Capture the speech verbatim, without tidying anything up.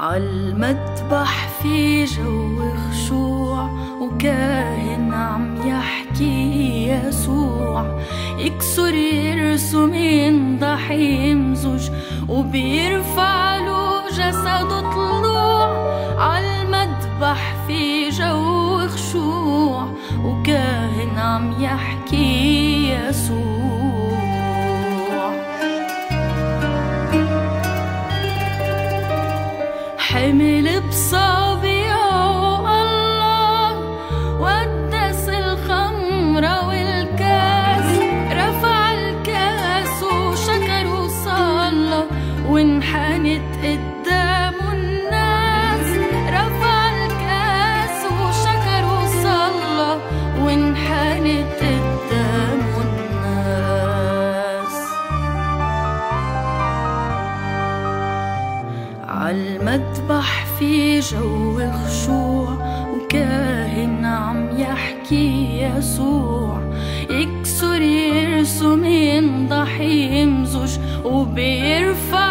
عالمذبح في جو خشوع وكاهن عم يحكي يسوع، يكسر يرسم ينضح يمزج وبيرفع له جسده طلوع. عالمذبح في جو خشوع وكاهن عم يحكي يسوع، حمل بصابعه الله وقدس الخمرة والكاس، رفع الكاس وشكر وصلى وانحنت قدامه الناس. رفع الكاس وشكر وصلى وانحنت قدامه الناس. عالمذبح في جو خشوع وكاهن عم يحكي يسوع، يكسر يرسم ينضح يمزج وبيرفع